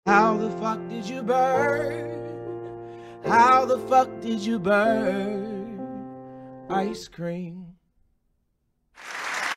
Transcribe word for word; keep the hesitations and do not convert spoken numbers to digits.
How the fuck did you burn? How the fuck did you burn? Ice cream.